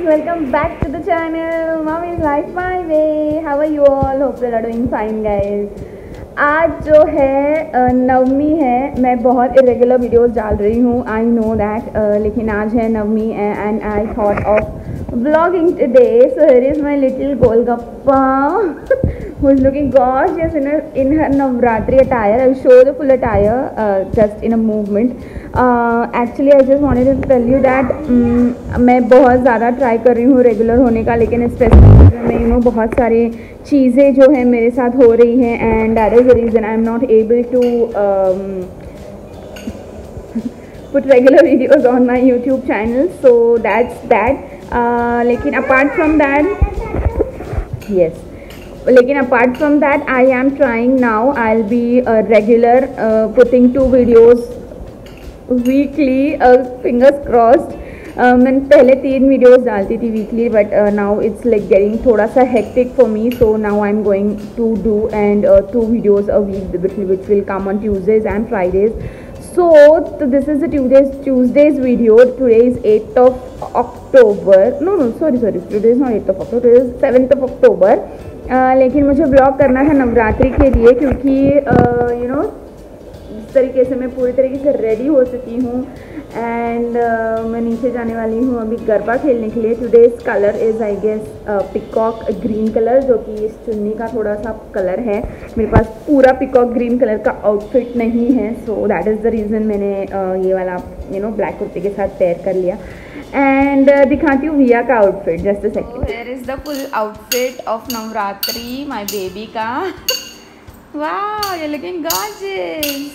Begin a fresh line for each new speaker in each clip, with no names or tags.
welcome back to the channel. Mom is life my way. How are you all? Hope you are doing fine, guys. आज जो है नवमी है. मैं बहुत irregular videos डाल रही हूँ, आई नो दैट, लेकिन आज है Navami and I thought of vlogging today. So here is my little Golgappa who is looking gorgeous in her Navratri attire. I will show the full attire just in a movement. Actually I just wanted to tell you that मैं बहुत ज़्यादा try कर रही हूँ regular होने का, लेकिन specific में बहुत सारी चीज़ें जो है मेरे साथ हो रही हैं and that is the reason I am not able to put regular videos on my YouTube channel. So that's that. लेकिन apart from that I am trying now. I'll be regular putting 2 videos weekly. Fingers crossed. मैं पहले 3 videos डालती थी weekly, but now it's like getting थोड़ा सा hectic for me. So now I am going to do and 2 videos a week which will come on Tuesdays and Fridays. So this is the Tuesday's video. Today is 8th of October. No, sorry. Today is not 8th of October. Today is 7th of October. लेकिन मुझे blog करना था नवरात्रि के लिए, क्योंकि इस तरीके से मैं पूरी तरीके से रेडी हो चुकी हूँ एंड मैं नीचे जाने वाली हूँ अभी गरबा खेलने के लिए. Today's colour is I guess peacock green colour, जो कि इस चुन्नी का थोड़ा सा कलर है. मेरे पास पूरा पिकॉक ग्रीन कलर का आउटफिट नहीं है, so that is the reason मैंने ये वाला ब्लैक कुर्ते के साथ पेयर कर लिया. एंड दिखाती हूँ विया का outfit. Just a second. Here is the full outfit of Navratri my baby का. Wow, you looking gorgeous.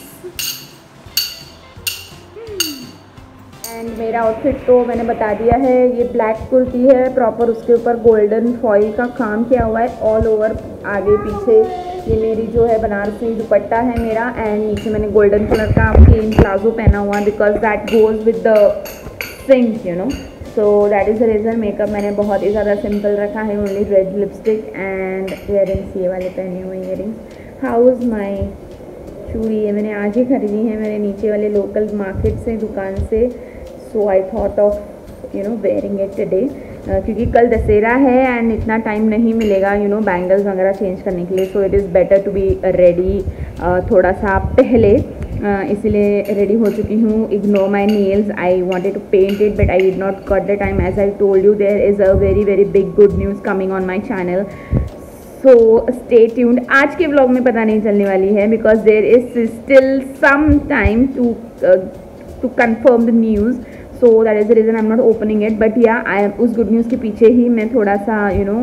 And मेरा आउटफिट तो मैंने बता दिया है. ये ब्लैक कुर्ती है प्रॉपर, उसके ऊपर गोल्डन फॉइल का काम किया हुआ है ऑल ओवर आगे पीछे. ये मेरी जो है बनारसी दुपट्टा है मेरा, एंड नीचे मैंने गोल्डन कलर का प्लेन प्लाजो पहना हुआ है because that goes with the things so that is the reason. Makeup मैंने बहुत ही ज़्यादा सिंपल रखा है. Only red lipstick and earrings, ये वाले पहने हुए इयरिंग्स. हाउ इज़ माई चूड़ी? ये मैंने आज ही खरीदी है मेरे नीचे वाले लोकल मार्केट से, दुकान से. So I thought of wearing it today, क्योंकि कल दशहरा है एंड इतना टाइम नहीं मिलेगा बैंगल्स वगैरह चेंज करने के लिए. So it is better to be ready थोड़ा सा पहले, इसीलिए रेडी हो चुकी हूँ. Ignore my nails. I wanted to paint it but I did not got the time. As I told you, there is a very very big good news coming on my channel. So stay tuned. आज के vlog में पता नहीं चलने वाली है because there is still some time to confirm the news. So that is the reason I am not opening it. But yeah I उस good news के पीछे ही मैं थोड़ा सा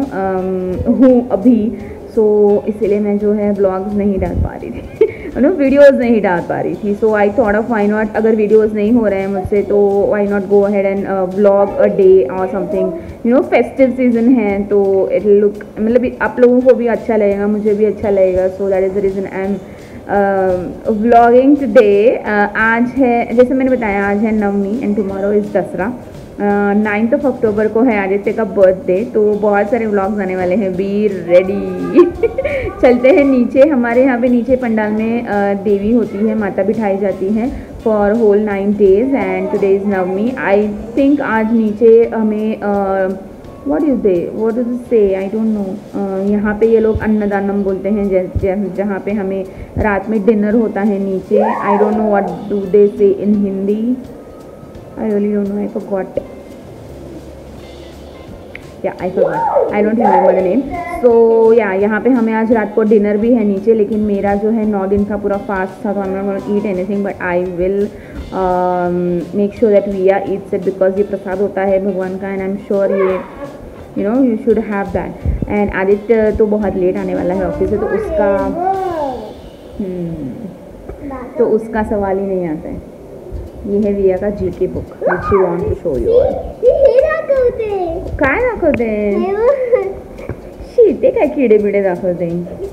हूँ अभी. सो इसीलिए मैं जो है व्लॉग्स नहीं डाल पा रही थी वीडियोज़ नहीं डाल पा रही थी. So I thought of why not, अगर वीडियोज़ नहीं हो रहे हैं मुझसे तो why not go ahead and vlog a day or something. Festive season है तो इट लुक, मतलब आप लोगों को भी अच्छा लगेगा, मुझे भी अच्छा लगेगा. So that is the reason I am vlogging today. आज है, जैसे मैंने बताया, आज है Navami and tomorrow is Dasara. 9th of October को है आदित्य का बर्थडे, तो बहुत सारे व्लॉग्स आने वाले हैं. Be ready. चलते हैं नीचे. हमारे यहाँ पे नीचे पंडाल में देवी होती है, माता बिठाई जाती हैं for whole 9 days and today is Navami. I think आज नीचे हमें what does it say? I don't know. यहाँ पे ये लोग अन्नदानम बोलते हैं, जहाँ पे हमें रात में डिनर होता है नीचे. I don't know what do they say in Hindi. I really don't know. I forgot. Yeah, I forgot. I don't remember the name. So yeah, यहाँ पे हमें आज रात को डिनर भी है नीचे. लेकिन मेरा जो है 9 दिन का पूरा फास्ट था, तो I'm not going to eat anything, but I will make sure that Via eats it because ये प्रसाद होता है भगवान का, and I'm sure ये you should have that. And Aditya तो बहुत लेट आने वाला है ऑफिस से, तो उसका सवाल ही नहीं आता है. ये है विया का GK book which she want to show you all. काय दाखवते? शीते काय किडे बिडे दाखवते.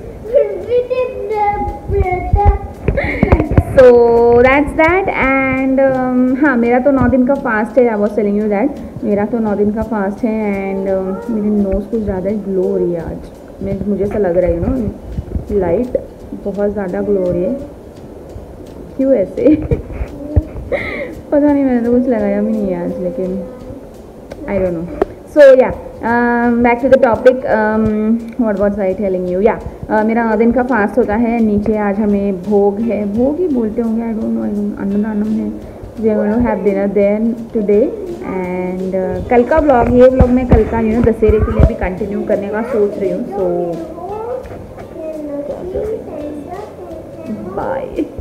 So that's that. and हाँ, मेरा तो 9 दिन का फास्ट है. I was telling you that मेरा तो 9 दिन का फास्ट है एंड मेरी नोज़ कुछ ज़्यादा ग्लो हो रही है आज. मुझे ऐसा लग रहा है लाइट बहुत ज़्यादा ग्लो हो रही है. क्यों ऐसे? पता नहीं, मैंने तो कुछ लगाया भी नहीं है आज, लेकिन I don't know. So yeah back to the topic, what was I telling you, yeah मेरा 9 दिन का फास्ट होता है। नीचे आज हमें भोग है, भोग ही बोलते होंगे, आई डोंट नो, अन्नदानम है। We are going to have dinner there today and कल का व्लॉग, ये व्लॉग मैं कल का दशहरे के लिए भी कंटिन्यू करने का सोच रही हूँ। So bye.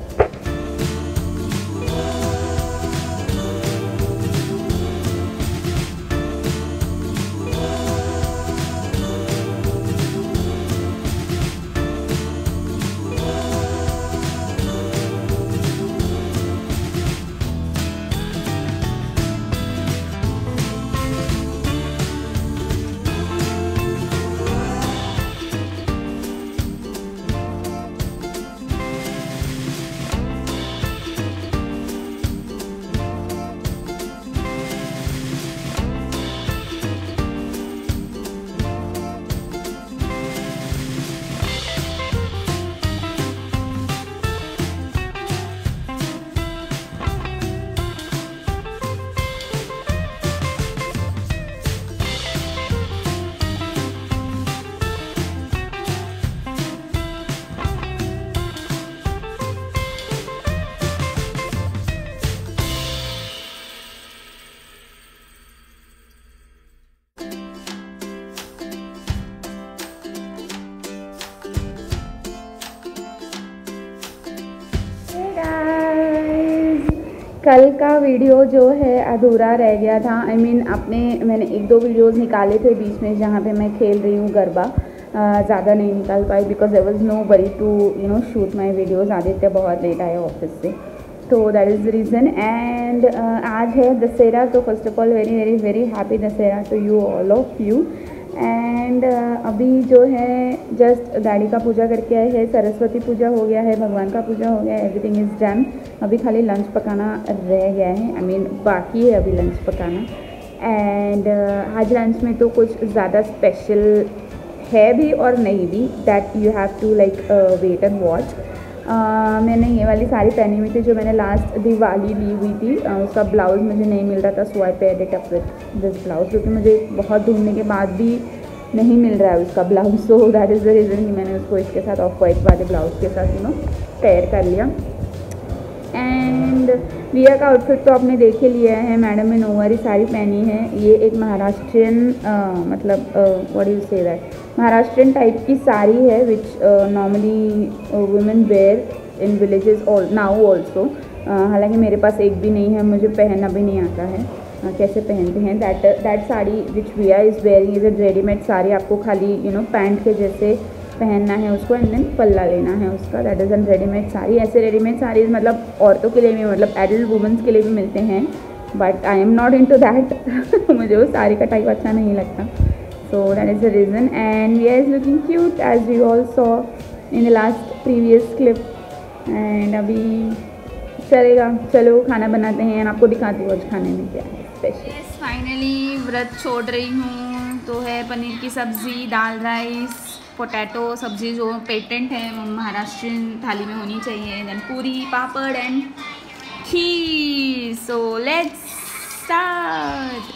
कल का वीडियो जो है अधूरा रह गया था। आई मीन मैंने 1-2 वीडियोस निकाले थे बीच में जहाँ पे मैं खेल रही हूँ गरबा। ज़्यादा नहीं निकाल पाई because there was no buddy to shoot my videos. Aditya बहुत लेट आया ऑफिस से, तो that is the reason. And आज है दशहरा, तो first of all very very very happy Dussehra to you, all of you. And अभी जो है जस्ट डैडी का पूजा करके आए हैं, सरस्वती पूजा हो गया है, भगवान का पूजा हो गया है, एवरीथिंग इज़ डन। अभी खाली लंच पकाना रह गया है, आई मीन बाकी है अभी लंच पकाना। एंड आज लंच में तो कुछ ज़्यादा स्पेशल है भी और नहीं भी, that you have to like wait and watch. मैंने ये वाली साड़ी पहनी हुई थी जो मैंने लास्ट दिवाली ली हुई थी, उसका ब्लाउज़ मुझे नहीं मिल रहा था, so I paired it up with this blouse, क्योंकि मुझे बहुत ढूंढने के बाद भी नहीं मिल रहा है उसका blouse. So that is the reason कि मैंने उसको इसके साथ ऑफ वाइट वाले ब्लाउज के साथ पेयर कर लिया। एंड रिया का आउटफिट तो आपने देख ही लिया है, मैडम ने नोवारी साड़ी पहनी है। ये एक महाराष्ट्रियन मतलब what do you say that, Maharashtrian type की साड़ी है which normally women wear in villages now also. हालांकि मेरे पास एक भी नहीं है, मुझे पहनना भी नहीं आता है कैसे पहनते हैं। That sari which Riya is wearing is a readymade sari. आपको खाली पैंट के जैसे पहनना है उसको एंड देन पल्ला लेना है उसका, that is an readymade sari. ऐसे रेडीमेड साड़ीज़ मतलब औरतों के लिए भी, मतलब एडल्ट वुमेंस के लिए भी मिलते हैं, but I am not into that. मुझे वो साड़ी का टाइप अच्छा नहीं लगता, so that is the reason. And we are looking cute as we all saw in the last previous clip. एंड अभी चलेगा, चलो खाना बनाते हैं, आपको दिखाती हूँ आज खाने में क्या है स्पेशल। फाइनली व्रत छोड़ रही हूँ, तो है पनीर की सब्ज़ी, दाल राइस, पोटैटो सब्जी जो पेटेंट है महाराष्ट्रियन थाली में होनी चाहिए, then puri, papad and kheer. So let's start.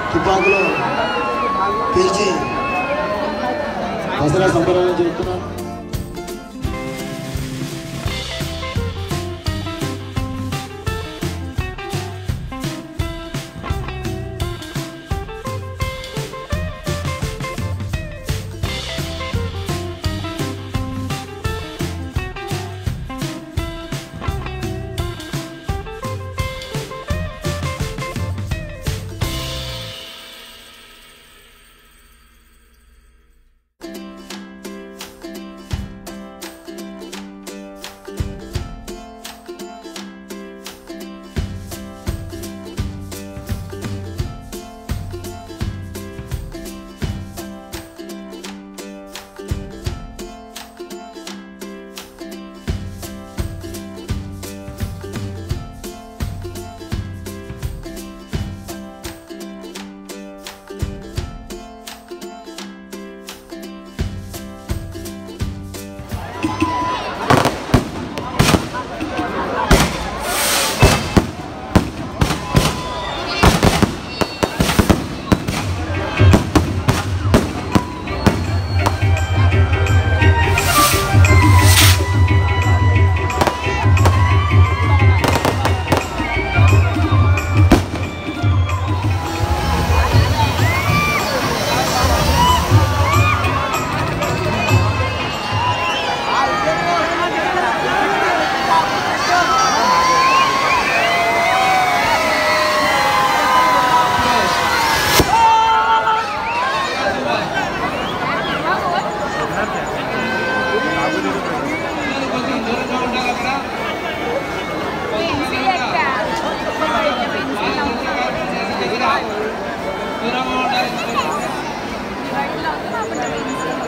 తుపాకులో పేల్చి దసరా సంబరాలు జరుపుతున్నారు.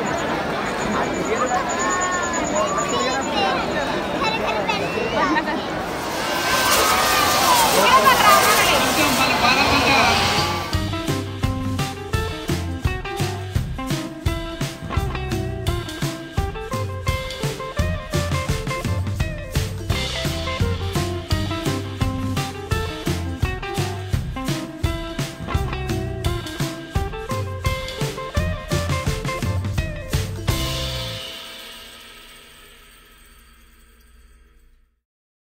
Karena kan